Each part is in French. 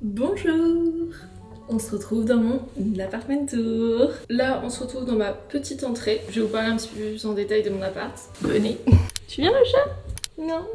Bonjour! On se retrouve dans mon appartement tour. Là, on se retrouve dans ma petite entrée. Je vais vous parler un petit peu plus en détail de mon appart. Venez. Tu viens le chat? Non?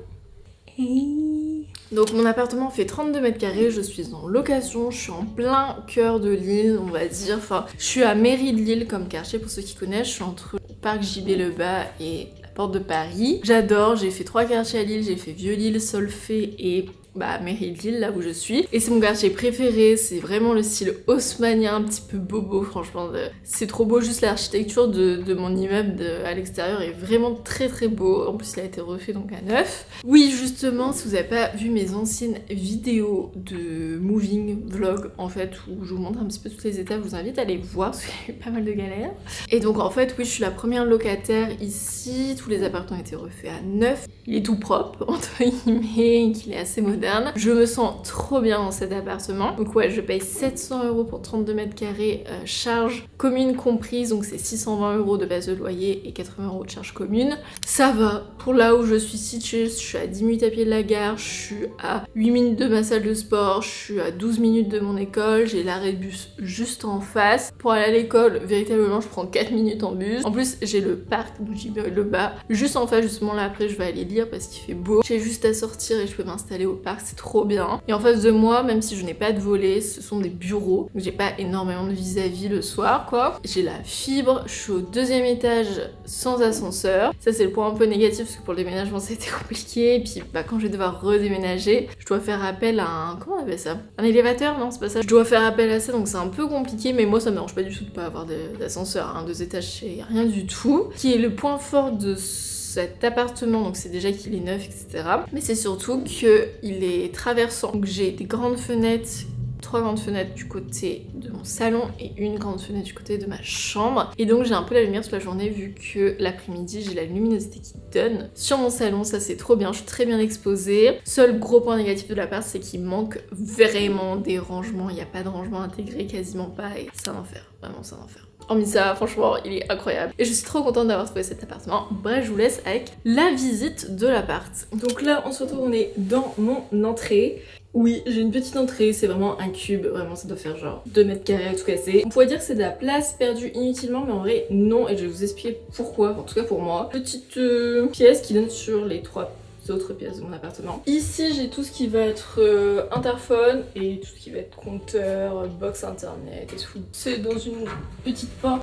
Hey. Donc mon appartement fait 32 mètres carrés, je suis en location, je suis en plein cœur de Lille, on va dire. Enfin, je suis à Mairie de Lille comme quartier pour ceux qui connaissent. Je suis entre le parc JB-le-Bas et la porte de Paris. J'adore, j'ai fait 3 quartiers à Lille, j'ai fait Vieux-Lille, Solfay et Mairie de Lille, là où je suis. Et c'est mon quartier préféré, c'est vraiment le style haussmannien, un petit peu bobo, franchement. C'est trop beau, juste l'architecture de mon immeuble à l'extérieur est vraiment très beau. En plus, il a été refait donc à neuf. Oui, justement, si vous n'avez pas vu mes anciennes vidéos de moving vlog, en fait, où je vous montre un petit peu toutes les étapes, je vous invite à les voir, parce qu'il y a eu pas mal de galères. Et donc, en fait, oui, je suis la première locataire ici. Tous les appartements ont été refaits à neuf. Il est tout propre, entre guillemets, qu'il est assez moderne. Je me sens trop bien dans cet appartement. Donc ouais, je paye 700 € pour 32 mètres carrés, charges communes comprises, donc c'est 620 € de base de loyer et 80 € de charges communes. Ça va, pour là où je suis située, je suis à 10 minutes à pied de la gare, je suis à 8 minutes de ma salle de sport, je suis à 12 minutes de mon école, j'ai l'arrêt de bus juste en face. Pour aller à l'école, véritablement, je prends 4 minutes en bus. En plus, j'ai le parc d'où JB-le-Bas juste en face, justement là après je vais aller lire parce qu'il fait beau. J'ai juste à sortir et je peux m'installer au parc, c'est trop bien. Et en face de moi, même si je n'ai pas de volet, ce sont des bureaux, donc j'ai pas énormément de vis-à-vis le soir quoi. J'ai la fibre, je suis au 2e étage sans ascenseur. Ça c'est le point un peu négatif parce que pour le déménagement c'était compliqué. Et puis quand je vais devoir redéménager, je dois faire appel à un... comment on appelle ça? Un élévateur? Non, c'est pas ça. Je dois faire appel à ça, donc c'est un peu compliqué, mais moi ça me dérange pas du tout de pas avoir d'ascenseur. 2 étages, c'est rien du tout. Qui est le point fort de cet appartement, donc c'est déjà qu'il est neuf, etc. Mais c'est surtout qu'il est traversant. Donc j'ai des grandes fenêtres, 3 grandes fenêtres du côté de mon salon et une grande fenêtre du côté de ma chambre. Et donc j'ai un peu la lumière toute la journée vu que l'après-midi j'ai la luminosité qui donne sur mon salon. Ça c'est trop bien, je suis très bien exposée. Seul gros point négatif de l'appart, c'est qu'il manque vraiment des rangements. Il n'y a pas de rangement intégré, quasiment pas, et c'est un enfer. Vraiment c'est un enfer. Hormis ça, franchement, il est incroyable. Et je suis trop contente d'avoir trouvé cet appartement. Bref, je vous laisse avec la visite de l'appart. Donc là, on se retrouve, on est dans mon entrée. Oui, j'ai une petite entrée, c'est vraiment un cube, vraiment ça doit faire genre 2 mètres carrés tout cassé. On pourrait dire que c'est de la place perdue inutilement, mais en vrai non, et je vais vous expliquer pourquoi, en tout cas pour moi. Petite pièce qui donne sur les 3 autres pièces de mon appartement. Ici j'ai tout ce qui va être interphone et tout ce qui va être compteur, box internet et tout. C'est dans une petite porte.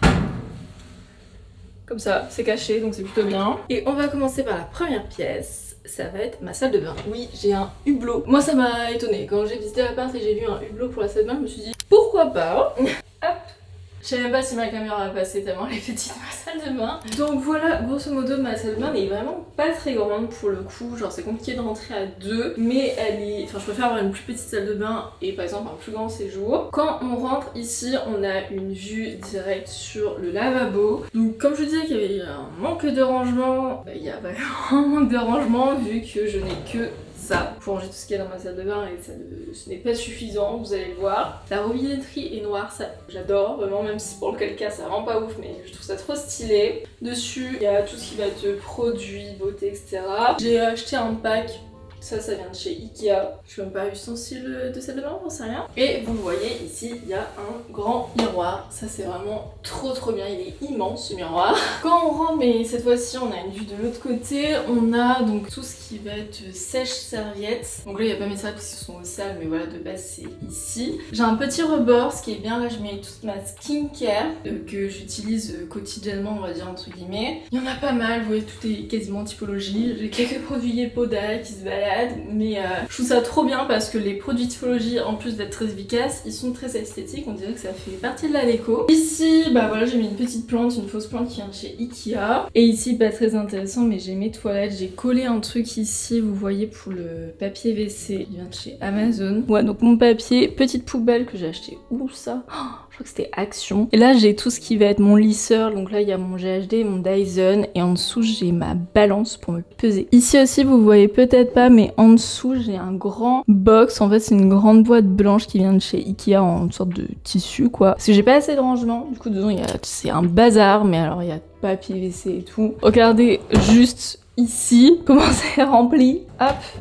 Comme ça, c'est caché donc c'est plutôt bien. Et on va commencer par la première pièce. Ça va être ma salle de bain. Oui, j'ai un hublot. Moi ça m'a étonnée. Quand j'ai visité l'appart et j'ai vu un hublot pour la salle de bain, je me suis dit pourquoi pas. Hop. Je sais même pas si ma caméra va passer tellement elle est petite ma salle de bain. Donc voilà, grosso modo ma salle de bain n'est vraiment pas très grande pour le coup. Genre c'est compliqué de rentrer à 2, mais elle est... Enfin je préfère avoir une plus petite salle de bain et par exemple un plus grand séjour. Quand on rentre ici, on a une vue directe sur le lavabo. Donc comme je vous disais qu'il y avait un manque de rangement, il y a vraiment un manque de rangement vu que je n'ai que ça pour ranger tout ce qu'il y a dans ma salle de bain et ce n'est pas suffisant, vous allez le voir. La robinetterie est noire, ça j'adore vraiment, même si pour le cas ça rend pas ouf, mais je trouve ça trop stylé. Dessus il y a tout ce qui va être produits, beauté, etc. J'ai acheté un pack. Ça vient de chez Ikea. Je suis même pas ustensile de salle de bain, j'en sais rien. Et vous le voyez ici, il y a un grand miroir. Ça c'est vraiment trop bien, il est immense ce miroir. Quand on rentre, mais cette fois-ci on a une vue de l'autre côté, on a donc tout ce qui va être sèche-serviette. Donc là il n'y a pas mes serviettes parce qu'ils sont au sale, mais voilà de base c'est ici. J'ai un petit rebord, ce qui est bien, là je mets toute ma skincare que j'utilise quotidiennement on va dire entre guillemets. Il y en a pas mal, vous voyez tout est quasiment typologie. J'ai quelques produits Yepoda qui se baladent. Mais je trouve ça trop bien parce que les produits typologie, en plus d'être très efficaces, ils sont très esthétiques, on dirait que ça fait partie de la déco. Ici, voilà, j'ai mis une petite plante, une fausse plante qui vient de chez Ikea. Et ici, pas très intéressant, mais j'ai mes toilettes, j'ai collé un truc ici, vous voyez, pour le papier WC, il vient de chez Amazon. Ouais, donc mon papier, petite poubelle que j'ai acheté, où ça? Je crois que c'était Action. Et là j'ai tout ce qui va être mon lisseur, donc là il y a mon GHD, mon Dyson, et en dessous j'ai ma balance pour me peser. Ici aussi vous voyez peut-être pas, mais en dessous j'ai un grand box, en fait c'est une grande boîte blanche qui vient de chez Ikea en sorte de tissu quoi. Parce que j'ai pas assez de rangement, du coup dedans c'est un bazar, mais alors il y a papier WC et tout. Regardez juste ici comment c'est rempli, hop.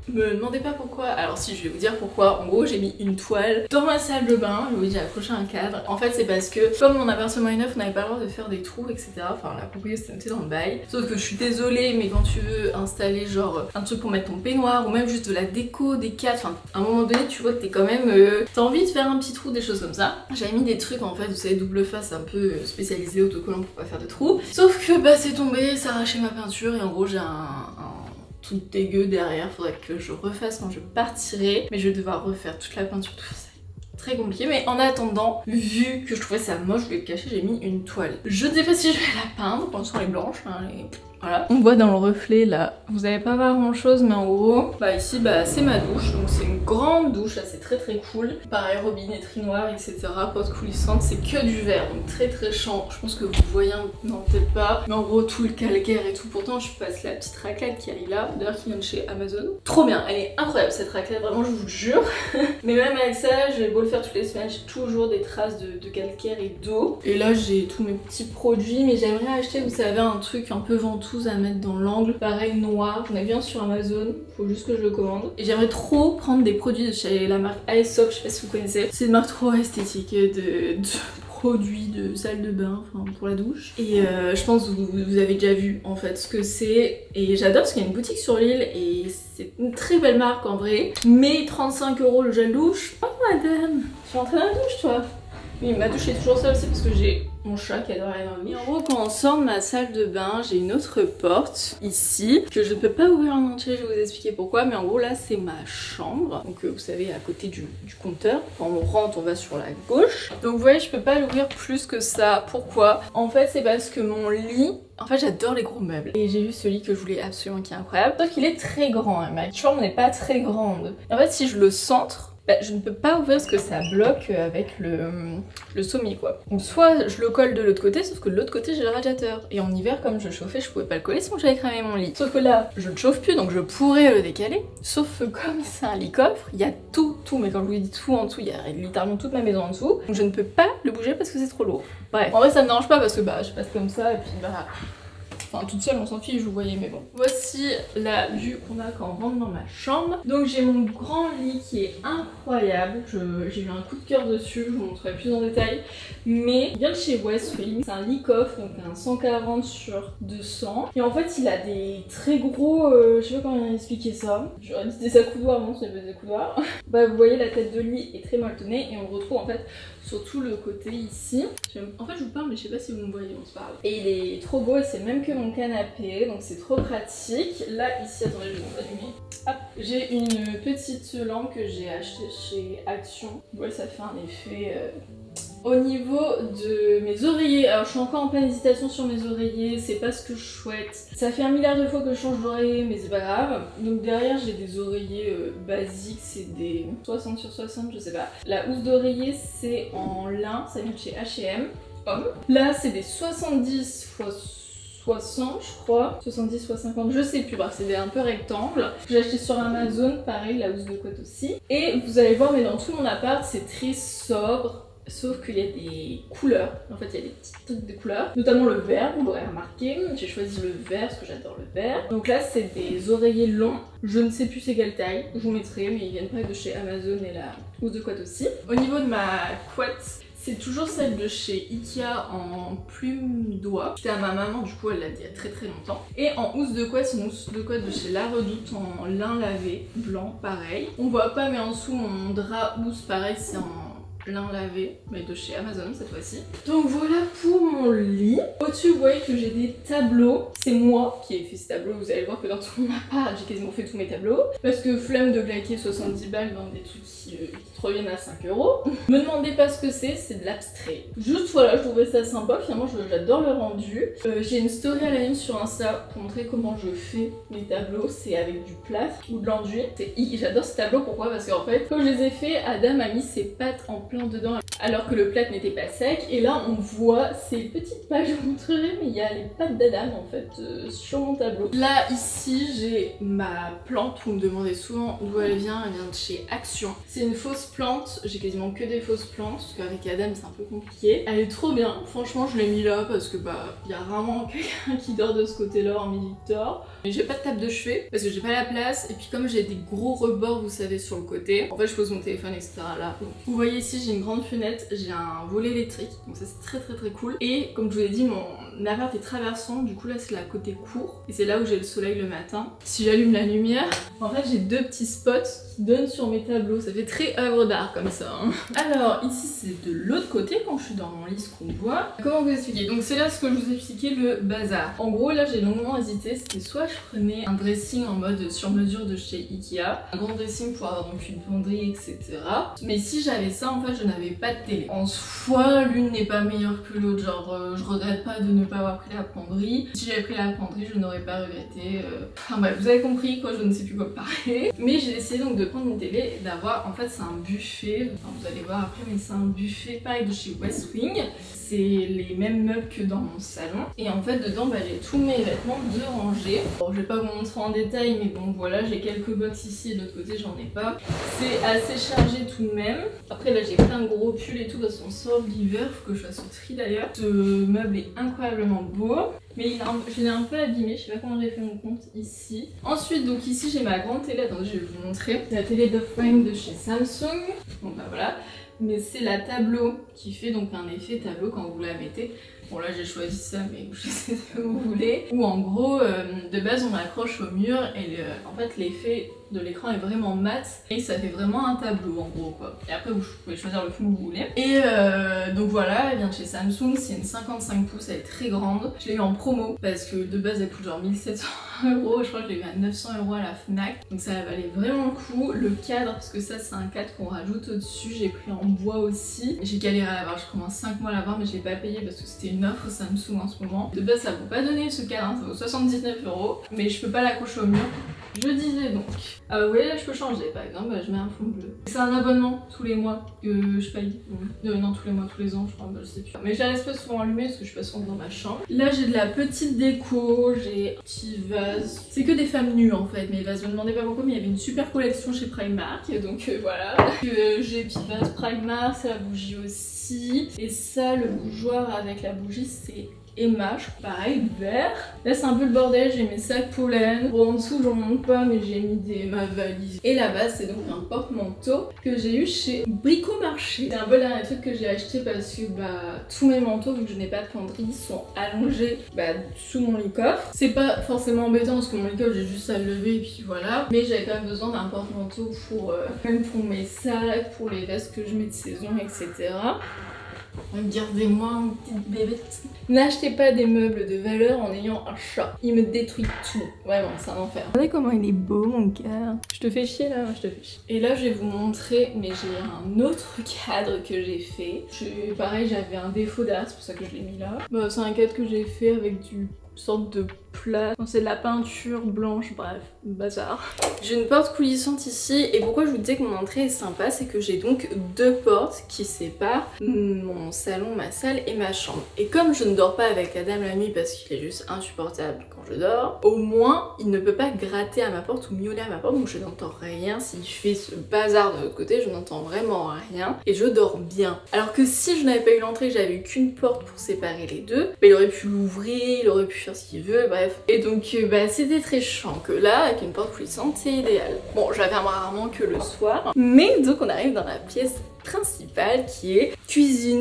Me demandez pas pourquoi, alors si je vais vous dire pourquoi. En gros j'ai mis une toile dans ma salle de bain, je vous dis j'ai accroché un cadre. En fait c'est parce que comme mon appartement est neuf, on n'avait pas le droit de faire des trous etc. Enfin la propriété c'était noté dans le bail. Sauf que je suis désolée mais quand tu veux installer genre un truc pour mettre ton peignoir ou même juste de la déco, des cadres, enfin à un moment donné tu vois que t'es quand même... t'as envie de faire un petit trou, des choses comme ça. J'avais mis des trucs en fait, vous savez double face un peu spécialisé autocollant pour pas faire de trous. Sauf que bah c'est tombé, ça a arraché ma peinture et en gros j'ai un tout dégueu derrière, faudrait que je refasse quand je partirai, mais je vais devoir refaire toute la peinture, tout ça. Très compliqué, mais en attendant, vu que je trouvais ça moche, je voulais le cacher, j'ai mis une toile. Je ne sais pas si je vais la peindre, pour l'instant elle est blanche, hein, voilà. On voit dans le reflet là, vous allez pas voir grand chose, mais en gros, bah ici bah c'est ma douche, donc c'est une grande douche, là c'est très cool. Pareil, robinetterie noire, etc. Porte coulissante, c'est que du verre, donc très chiant. Je pense que vous voyez, non peut-être pas, mais en gros tout le calcaire et tout. Pourtant je passe la petite raclette qui arrive là, d'ailleurs qui vient de chez Amazon. Trop bien, elle est incroyable cette raclette, vraiment je vous le jure. Mais même avec ça, j'ai beau le faire toutes les semaines, j'ai toujours des traces de calcaire et d'eau. Et là j'ai tous mes petits produits, mais j'aimerais acheter, vous savez, un truc un peu ventoux à mettre dans l'angle, pareil noir, j'en ai vu un sur Amazon, faut juste que je le commande. Et j'aimerais trop prendre des produits de chez la marque Aesop, je sais pas si vous connaissez, c'est une marque trop esthétique de produits de salle de bain, enfin pour la douche. Et je pense que vous avez déjà vu en fait ce que c'est, et j'adore parce qu'il y a une boutique sur l'île et c'est une très belle marque en vrai, mais 35 € le gel douche. Oh madame, tu es rentrée dans la douche toi? Oui, ma douche est toujours seule, c'est parce que j'ai mon chat qui adore aller dans le lit. En gros, quand on sort de ma salle de bain, j'ai une autre porte ici que je ne peux pas ouvrir en entier, je vais vous expliquer pourquoi. Mais en gros, là, c'est ma chambre. Donc, vous savez, à côté du compteur. Quand on rentre, on va sur la gauche. Donc, vous voyez, je peux pas l'ouvrir plus que ça. Pourquoi? En fait, c'est parce que mon lit... En fait, j'adore les gros meubles. Et j'ai vu ce lit que je voulais absolument, qui est incroyable. Sauf qu'il est très grand, hein. Ma chambre n'est pas très grande. Et en fait, si je le centre... bah, je ne peux pas ouvrir parce que ça bloque avec le sommier quoi. Donc soit je le colle de l'autre côté, sauf que de l'autre côté j'ai le radiateur. Et en hiver comme je chauffais, je pouvais pas le coller sinon j'avais cramé mon lit. Sauf que là, je ne chauffe plus donc je pourrais le décaler. Sauf que comme c'est un lit coffre, il y a tout, mais quand je vous dis tout en dessous, il y a littéralement toute ma maison en dessous. Donc je ne peux pas le bouger parce que c'est trop lourd. Bref, en vrai ça me dérange pas parce que bah je passe comme ça et puis bah... Enfin, toute seule, on s'en fiche, vous voyez, mais bon. Voici la vue qu'on a quand on rentre dans ma chambre. Donc j'ai mon grand lit qui est incroyable. J'ai eu un coup de cœur dessus, je vous montrerai plus en détail. Mais il vient de chez Westwing. C'est un lit coffre, donc un 140 sur 200. Et en fait, il a des très gros... je sais pas comment expliquer ça. J'aurais dit des accoudoirs, non, c'est pas des accoudoirs. Bah, vous voyez, la tête de lit est très molletonnée et on le retrouve en fait sur tout le côté ici. En fait, je vous parle, mais je sais pas si vous me voyez, on se parle. Et il est trop beau et c'est même que mon canapé, donc c'est trop pratique. Là, ici, attendez, je vais vous allumer. Hop, j'ai une petite lampe que j'ai achetée chez Action. Vous voyez, ça fait un effet... Au niveau de mes oreillers, alors je suis encore en pleine hésitation sur mes oreillers, c'est pas ce que je souhaite. Ça fait 1 milliard de fois que je change d'oreiller, mais c'est pas grave. Donc derrière j'ai des oreillers basiques, c'est des 60 sur 60, je sais pas. La housse d'oreiller c'est en lin, ça vient de chez H&M. Là c'est des 70 x 60 je crois, 70 x 50, je sais plus, bref c'est des un peu rectangles. J'ai acheté sur Amazon, pareil, la housse de couette aussi. Et vous allez voir, mais dans tout mon appart c'est très sobre. Sauf qu'il y a des couleurs, en fait il y a des petits trucs de couleurs, notamment le vert, vous l'aurez remarqué, j'ai choisi le vert parce que j'adore le vert. Donc là c'est des oreillers longs, je ne sais plus c'est quelle taille, je vous mettrai, mais ils viennent pas de chez Amazon et la housse de couette aussi. Au niveau de ma couette, c'est toujours celle de chez Ikea en plume d'oie. C'était à ma maman, du coup elle l'a dit il y a très longtemps. Et en housse de couette, c'est une housse de couette de chez La Redoute en lin lavé, blanc pareil. On voit pas mais en dessous mon drap housse pareil c'est en lin lavé, mais de chez Amazon cette fois-ci. Donc voilà pour mon lit. Au-dessus vous voyez que j'ai des tableaux. C'est moi qui ai fait ces tableaux, vous allez voir que dans tout mon appart j'ai quasiment fait tous mes tableaux. Parce que flemme de claquer 70 balles dans des trucs qui te reviennent à 5 €. Me demandez pas ce que c'est de l'abstrait. Juste voilà, je trouvais ça sympa, finalement j'adore le rendu. J'ai une story à la une sur Insta pour montrer comment je fais mes tableaux, c'est avec du plâtre ou de l'enduit. J'adore ces tableaux, pourquoi? Parce qu'en fait, quand je les ai faits, Adam a mis ses pattes en plein dedans. alors que le plaque n'était pas sec. Et là on voit ces petites pages, je vous montrerai, mais il y a les pattes d'Adam en fait sur mon tableau. Là ici j'ai ma plante, vous me demandez souvent d'où elle vient de chez Action. C'est une fausse plante, j'ai quasiment que des fausses plantes, parce qu'avec Adam c'est un peu compliqué. Elle est trop bien, franchement je l'ai mis là parce que bah il y a rarement quelqu'un qui dort de ce côté-là hormis Victor. Mais j'ai pas de table de chevet parce que j'ai pas la place, et puis comme j'ai des gros rebords vous savez sur le côté, en fait je pose mon téléphone etc là. Donc, vous voyez ici j'ai une grande fenêtre, j'ai un volet électrique, donc ça c'est très cool. Et comme je vous l'ai dit, mon appart est traversant, du coup là c'est la côté cour et c'est là où j'ai le soleil le matin. Si j'allume la lumière, en fait j'ai deux petits spots qui donnent sur mes tableaux, ça fait très œuvre d'art comme ça hein. Alors ici c'est de l'autre côté quand je suis dans mon lit ce qu'on voit. Comment vous expliquer? Donc c'est là ce que je vous ai expliqué, le bazar. En gros là j'ai longuement hésité, c'était soit je prenais un dressing en mode sur mesure de chez Ikea, un grand dressing pour avoir donc une penderie etc. Mais si j'avais ça en fait je n'avais pas de télé. En soi l'une n'est pas meilleure que l'autre, genre je regrette pas de ne pas avoir pris la penderie. Si j'avais pris la penderie je n'aurais pas regretté. Enfin bref vous avez compris quoi, je ne sais plus quoi parler. Mais j'ai décidé donc de prendre une télé et d'avoir, en fait c'est un buffet, enfin vous allez voir après, mais c'est un buffet pareil de chez West Wing. C'est les mêmes meubles que dans mon salon. Et en fait dedans bah, j'ai tous mes vêtements de rangée. Bon je vais pas vous montrer en détail mais bon voilà, j'ai quelques box ici et de l'autre côté j'en ai pas. C'est assez chargé tout de même. Après là j'ai plein de gros pulls et tout parce qu'on sort de l'hiver, faut que je fasse au tri d'ailleurs. Ce meuble est incroyablement beau. Mais je l'ai un peu abîmé, je sais pas comment j'ai fait mon compte ici. Ensuite donc ici j'ai ma grande télé, attendez je vais vous montrer. C'est la télé de frame de chez Samsung. Donc bah voilà. Mais c'est la tableau qui fait donc un effet tableau quand vous la mettez. Bon là j'ai choisi ça mais je sais ce que vous voulez. Ou en gros de base on l'accroche au mur et en fait l'effet de l'écran est vraiment mat et ça fait vraiment un tableau en gros quoi. Et après vous pouvez choisir le film que vous voulez. Et donc voilà, elle vient de chez Samsung, c'est une 55 pouces, elle est très grande. Je l'ai eu en promo parce que de base elle coûte genre 1700 €, je crois que je l'ai eu à 900 € à la Fnac. Donc ça valait vraiment le coup. Le cadre, parce que ça c'est un cadre qu'on rajoute au dessus, j'ai pris en bois aussi. J'ai galéré à l'avoir, je commence 5 mois à l'avoir mais je l'ai pas payé parce que c'était une offre Samsung en ce moment. De base ça vaut pas donner ce cadre, hein, ça vaut 79 €, mais je peux pas l'accrocher au mur. Je disais donc, ah bah oui là je peux changer, par exemple bah, je mets un fond bleu. C'est un abonnement tous les mois que je paye. Non tous les mois, tous les ans je crois, bah, je sais plus. Mais je la laisse pas souvent allumée parce que je suis pas souvent dans ma chambre. Là j'ai de la petite déco, j'ai un petit vase. C'est que des femmes nues en fait, mais vases, me demandez pas pourquoi, mais il y avait une super collection chez Primark, donc voilà. J'ai petit vase Primark, c'est la bougie aussi. Et ça, le bougeoir avec la bougie, c'est Emma, pareil, vert. Là c'est un peu le bordel, j'ai mes sacs pollen. Bon en dessous j'en monte pas mais j'ai mis ma valise. Et là-bas c'est donc un porte-manteau que j'ai eu chez Bricomarché. C'est un peu le dernier truc que j'ai acheté parce que bah tous mes manteaux, vu que je n'ai pas de penderie, sont allongés sous mon lit-coffre. C'est pas forcément embêtant parce que mon lit-coffre j'ai juste à le lever et puis voilà. Mais j'avais quand même besoin d'un porte-manteau pour même pour mes sacs, pour les vestes que je mets de saison, etc. Regardez-moi, une petite bébête. N'achetez pas des meubles de valeur en ayant un chat. Il me détruit tout. Vraiment, c'est un enfer. Regardez comment il est beau, mon cœur. Je te fais chier là, je te fais chier. Et là, je vais vous montrer, mais j'ai un autre cadre que j'ai fait. Pareil, j'avais un défaut d'art, c'est pour ça que je l'ai mis là. Bah, c'est un cadre que j'ai fait avec du sorte de plat. C'est de la peinture blanche, bref, bazar. J'ai une porte coulissante ici et pourquoi je vous disais que mon entrée est sympa, c'est que j'ai donc deux portes qui séparent mon salon, ma salle et ma chambre. Et comme je ne dors pas avec Adam la nuit parce qu'il est juste insupportable quand je dors, au moins il ne peut pas gratter à ma porte ou miauler à ma porte, donc je n'entends rien. S'il fait ce bazar de l'autre côté, je n'entends vraiment rien et je dors bien. Alors que si je n'avais pas eu l'entrée, j'avais eu qu'une porte pour séparer les deux, il aurait pu l'ouvrir, il aurait pu faire ce qu'il veut, bref. Et donc c'était très chiant, que là avec une porte coulissante c'est idéal. Bon, je la ferme rarement que le soir, mais donc on arrive dans la pièce principale qui est cuisine,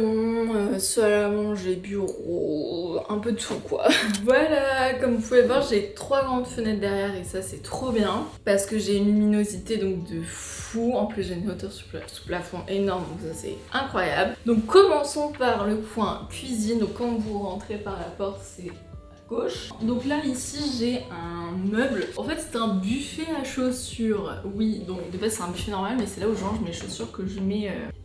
salon, salle à manger, bureau, un peu tout quoi. Voilà, comme vous pouvez voir j'ai trois grandes fenêtres derrière et ça c'est trop bien parce que j'ai une luminosité donc de fou. En plus j'ai une hauteur sous plafond énorme, donc ça c'est incroyable. Donc commençons par le coin cuisine. Donc quand vous rentrez par la porte c'est gauche. Donc là ici j'ai un meuble, en fait c'est un buffet à chaussures, oui donc de base c'est un buffet normal mais c'est là où je range mes chaussures que je mets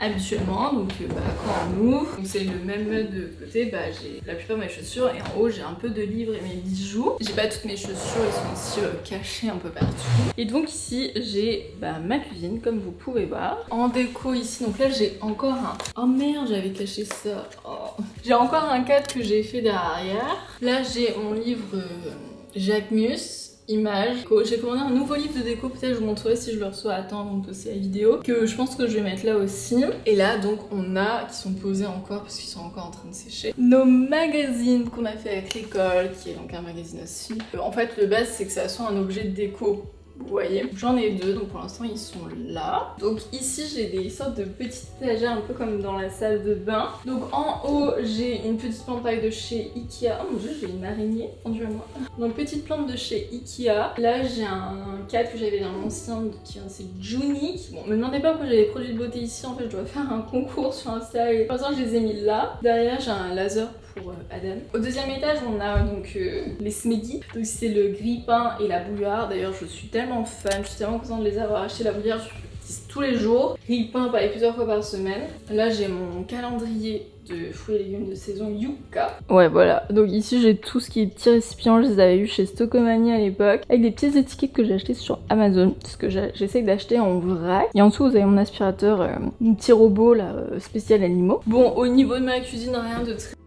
habituellement. Donc quand on ouvre, donc c'est le même mode de côté, j'ai la plupart de mes chaussures et en haut j'ai un peu de livres et mes bijoux. J'ai pas toutes mes chaussures, ils sont aussi cachés un peu partout. Et donc ici j'ai ma cuisine comme vous pouvez voir. En déco ici, donc là j'ai encore un... Oh merde, j'avais caché ça. Oh. J'ai encore un cadre que j'ai fait derrière. Là j'ai mon livre Jacques Mus. Images. J'ai commandé un nouveau livre de déco, peut-être je vous montrerai si je le reçois à temps avant de poster la vidéo, que je pense que je vais mettre là aussi. Et là donc on a, qui sont posés encore parce qu'ils sont encore en train de sécher, nos magazines qu'on a fait avec l'école, qui est donc un magazine aussi. En fait le base c'est que ça soit un objet de déco. Vous voyez, j'en ai deux, donc pour l'instant ils sont là. Donc ici j'ai des sortes de petites étagères un peu comme dans la salle de bain. Donc en haut j'ai une petite plante pareil de chez Ikea. Oh mon dieu, j'ai une araignée pendue à moi. Donc petite plante de chez Ikea. Là j'ai un cadre que j'avais dans l'ancien, c'est Junique. Bon, me demandez pas pourquoi j'ai des produits de beauté ici, en fait je dois faire un concours sur Insta et pour l'instant je les ai mis là. Derrière j'ai un laser pour Adam. Au deuxième étage on a donc les Smeggy, donc c'est le grille-pain et la bouillarde. D'ailleurs je suis tellement fan, je suis tellement contente de les avoir achetés. La bouillarde je l'utilise tous les jours, grille-pain pareil plusieurs fois par semaine. Là j'ai mon calendrier de fruits et légumes de saison Yuka. Ouais voilà, donc ici j'ai tout ce qui est petits récipients, je les avais eu chez Stockomanie à l'époque, avec des petites étiquettes que j'ai achetées sur Amazon, parce que j'essaie d'acheter en vrac. Et en dessous vous avez mon aspirateur, un petit robot là, spécial animaux. Bon, au niveau de ma cuisine, rien de très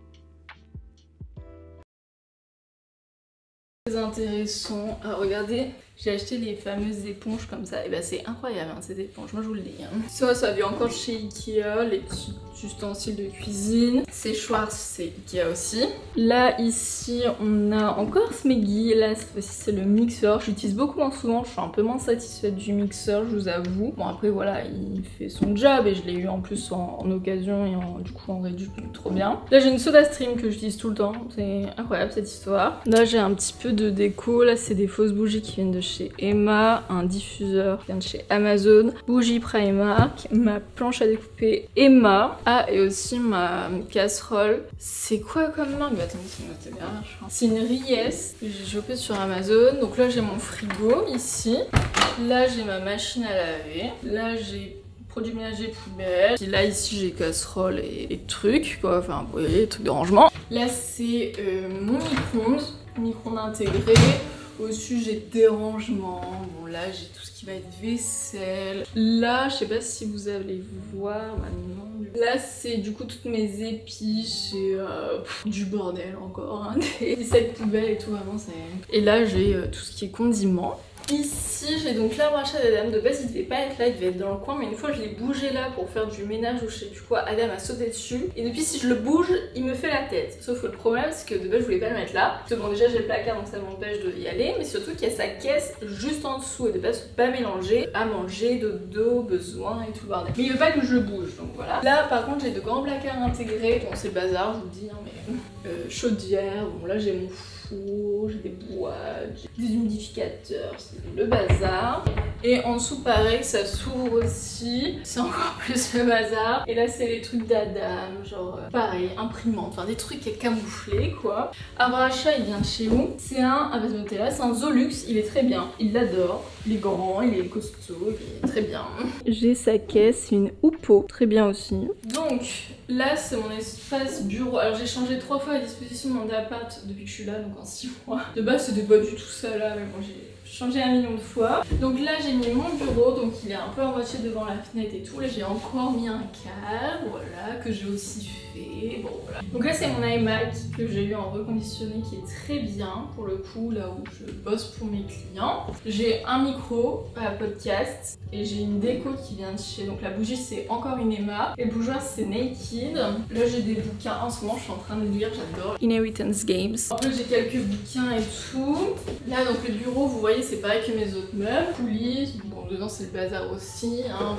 intéressant. Alors regardez, j'ai acheté les fameuses éponges comme ça, et c'est incroyable hein, ces éponges, moi je vous le dis. Hein. Ça vient encore chez Ikea, les petits ustensiles de cuisine. Séchoir, c'est Ikea aussi. Là ici on a encore Smeggy, là cette fois-ci c'est le mixeur. J'utilise beaucoup moins souvent, je suis un peu moins satisfaite du mixeur, je vous avoue. Bon après voilà, il fait son job et je l'ai eu en plus en occasion et du coup en réduit, trop bien. Là j'ai une soda stream que j'utilise tout le temps, c'est incroyable cette histoire. Là j'ai un petit peu de déco, là c'est des fausses bougies qui viennent de chez Emma, un diffuseur qui vient de chez Amazon, bougie Primark, ma planche à découper Emma. Ah, et aussi ma casserole. C'est quoi comme marque? Attends, c'est noté bien, je crois. C'est une Ries que j'ai chopée sur Amazon. Donc là, j'ai mon frigo ici. Là, j'ai ma machine à laver. Là, j'ai produits ménagers poubelle. Puis là, ici, j'ai casserole et trucs, quoi. Enfin, vous voyez, trucs de rangement. Là, c'est mon micro-ondes intégré. Au-dessus j'ai des rangements, bon là j'ai tout ce qui va être vaisselle. Là je sais pas si vous allez voir maintenant. Là c'est du coup toutes mes épices et du bordel encore, hein, des sacs poubelles et tout vraiment c'est... Et là j'ai tout ce qui est condiments. Ici j'ai donc l'arbre à chat d'Adam, de base il devait pas être là, il devait être dans le coin mais une fois je l'ai bougé là pour faire du ménage ou je sais plus quoi, Adam a sauté dessus et depuis si je le bouge il me fait la tête. Sauf que le problème c'est que de base je voulais pas le mettre là, parce que bon déjà j'ai le placard donc ça m'empêche d'y aller, mais surtout qu'il y a sa caisse juste en dessous et de base faut pas mélanger à manger, dodo, besoin et tout le bordel. Mais il veut pas que je le bouge donc voilà. Là par contre j'ai de grands placards intégrés, bon c'est le bazar je vous le dis hein, mais chaudière, bon là j'ai mon four, j'ai des boîtes, j'ai des humidificateurs, c'est le bazar. Et en dessous pareil ça s'ouvre aussi, c'est encore plus le bazar. Et là c'est les trucs d'Adam, genre pareil, imprimante, enfin des trucs camouflés quoi. Arbre à chat il vient de chez où? C'est un Nutella, c'est un Zolux, il est très bien, il l'adore, il est grand, il est costaud, il est très bien. J'ai sa caisse, une Oupo, très bien aussi. Donc là c'est mon espace bureau, alors j'ai changé 3 fois la disposition de mon appart depuis que je suis là, donc en 6 mois. De base c'était pas du tout ça là, mais bon j'ai changé 1 million de fois. Donc là j'ai mis mon bureau, donc il est un peu à moitié devant la fenêtre et tout. Là j'ai encore mis un cadre, voilà, que j'ai aussi fait, bon voilà. Donc là c'est mon iMac que j'ai eu en reconditionné qui est très bien pour le coup, là où je bosse pour mes clients. J'ai un micro à podcast et j'ai une déco qui vient de chez, donc la bougie c'est encore une Emma et le bougeoir c'est Naked. Là j'ai des bouquins, en ce moment je suis en train de lire, j'adore Inheritance Games. En plus j'ai quelques bouquins et tout. Là donc le bureau vous voyez c'est pareil que mes autres meubles, coulisses, bon dedans c'est le bazar aussi, hein,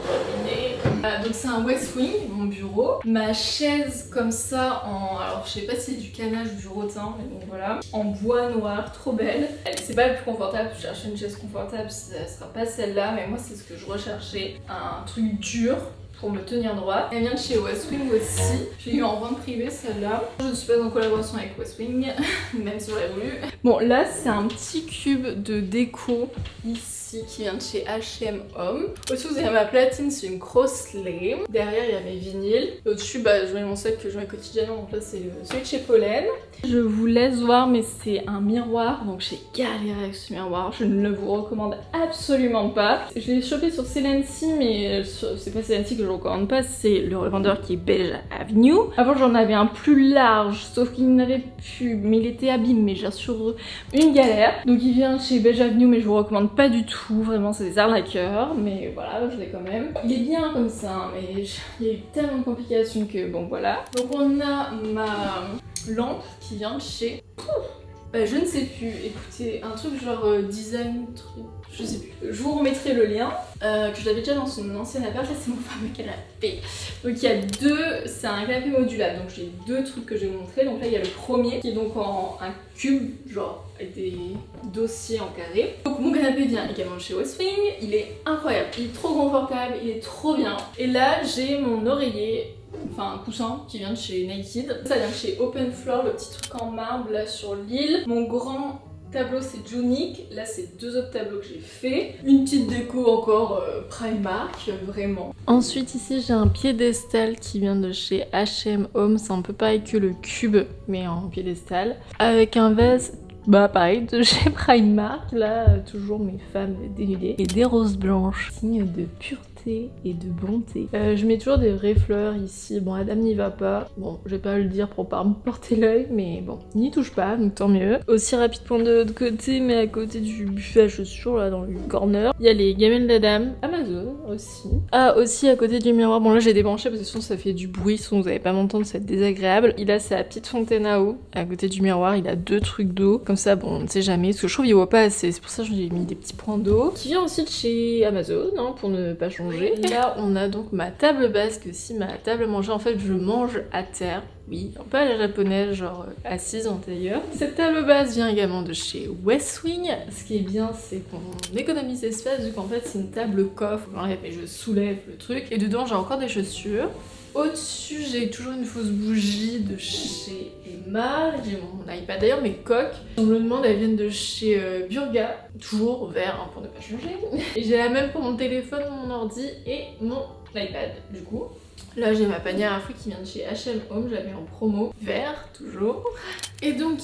donc c'est un West Wing, mon bureau. Ma chaise comme ça en, alors je sais pas si c'est du canage ou du rotin, mais bon voilà, en bois noir, trop belle. C'est pas le plus confortable, je cherchais une chaise confortable, ça sera pas celle-là, mais moi c'est ce que je recherchais, un truc dur pour me tenir droit. Elle vient de chez West Wing aussi. J'ai eu en vente privée celle-là. Je ne suis pas en collaboration avec West Wing, même si j'aurais voulu. Bon là c'est un petit cube de déco ici. ici qui vient de chez H&M Home. Au-dessus vous avez ma platine, c'est une Crossley. Derrière il y a mes vinyles. Au-dessus je mets mon sac que je mets quotidiennement, donc là c'est celui de chez Pollen. Je vous laisse voir mais c'est un miroir, donc j'ai galéré avec ce miroir. Je ne le vous recommande absolument pas. Je l'ai chopé sur Celency mais c'est pas Celency que je recommande pas, c'est le revendeur qui est Beige Avenue. Avant j'en avais un plus large, sauf qu'il n'avait plus, mais il était abîmé, j'assure une galère. Donc il vient chez Beige Avenue mais je vous recommande pas du tout, vraiment c'est des arnaqueurs, mais voilà je l'ai quand même. Il est bien comme ça, mais il y a eu tellement de complications que bon voilà. Donc on a ma lampe qui vient de chez... je ne sais plus, écoutez, un truc genre design, truc, je sais plus. Je vous remettrai le lien, que je l'avais déjà dans son ancienne appart, là c'est mon fameux canapé. Donc il y a deux, c'est un canapé modulable, donc j'ai deux trucs que je vais vous montrer. Donc là il y a le premier qui est donc en un cube, genre avec des dossiers en carré. Donc mon canapé vient également de chez Westwing, il est incroyable, il est trop confortable, il est trop bien. Et là j'ai mon oreiller, enfin un coussin qui vient de chez Naked. Ça vient de chez Open Floor, le petit truc en marbre là sur l'île. Mon grand tableau c'est Junique, là c'est deux autres tableaux que j'ai fait. Une petite déco encore Primark, vraiment. Ensuite ici j'ai un piédestal qui vient de chez H&M Home, c'est un peu pareil que le cube mais en piédestal. Avec un vase pareil de chez Primark, là toujours mes femmes dénudées. Et des roses blanches, signe de pureté et de bonté. Je mets toujours des vraies fleurs ici, bon Adam n'y va pas, bon je vais pas le dire pour pas me porter l'œil mais bon, il n'y touche pas donc tant mieux. Aussi rapide point de l'autre côté mais à côté du buffet à chaussures là dans le corner, il y a les gamelles d'Adam, Amazon aussi. Ah aussi à côté du miroir, bon là j'ai débranché parce que sinon ça fait du bruit, sinon vous allez pas m'entendre, c'est désagréable. Il a sa petite fontaine à eau à côté du miroir, il a deux trucs d'eau, comme ça bon on ne sait jamais, parce que je trouve qu'il voit pas assez, c'est pour ça que j'ai mis des petits points d'eau. Qui vient aussi de chez Amazon hein, pour ne pas changer. Là on a donc ma table basse, que si ma table à manger en fait je mange à terre. Oui, un peu à la japonaise, genre assise en tailleur. Cette table basse vient également de chez Westwing. Ce qui est bien, c'est qu'on économise l'espace vu qu'en fait c'est une table coffre. J'enlève et je soulève le truc. Et dedans j'ai encore des chaussures. Au-dessus, j'ai toujours une fausse bougie de chez Emma. J'ai mon iPad. D'ailleurs, mes coques, on me le demande, elles viennent de chez Burga. Toujours vert hein, pour ne pas changer. Et j'ai la même pour mon téléphone, mon ordi et mon iPad du coup. Là j'ai ma panière à fruits qui vient de chez H&M Home, j'avais en promo, vert toujours. Et donc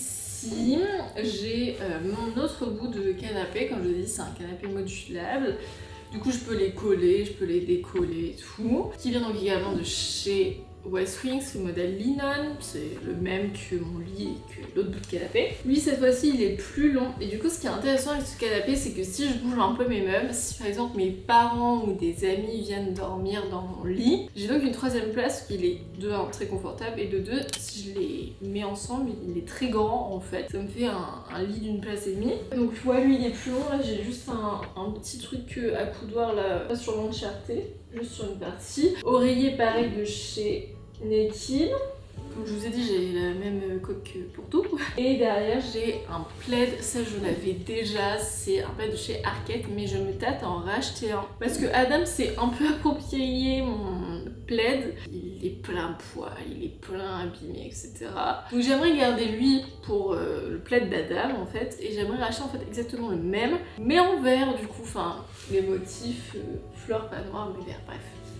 ici j'ai mon autre bout de canapé, comme je vous ai dit c'est un canapé modulable. Du coup je peux les coller, je peux les décoller et tout. Qui vient donc également de chez Westwing, c'est le modèle Linen, c'est le même que mon lit et que l'autre bout de canapé. Lui cette fois-ci il est plus long et du coup ce qui est intéressant avec ce canapé c'est que si je bouge un peu mes meubles, si par exemple mes parents ou des amis viennent dormir dans mon lit, j'ai donc une troisième place qui est de 1 très confortable et de 2 si je les mets ensemble il est très grand en fait, ça me fait un lit d'une place et demie. Donc ouais lui il est plus long, là j'ai juste un petit truc à coudoir là, pas sur l'entièreté, juste sur une partie. Oreiller pareil de chez Naked. Comme je vous ai dit, j'ai la même coque pour tout. Et derrière, j'ai un plaid. Ça, je l'avais déjà. C'est un plaid de chez Arket, mais je me tâte à en racheter un. Parce que Adam s'est un peu approprié mon plaid. Il est plein poids, il est plein abîmé, etc. Donc j'aimerais garder lui pour le plaid d'Adam, en fait. Et j'aimerais racheter, en fait, exactement le même. Mais en vert, du coup. Enfin, les motifs fleurs, pas noires, mais vert, bref.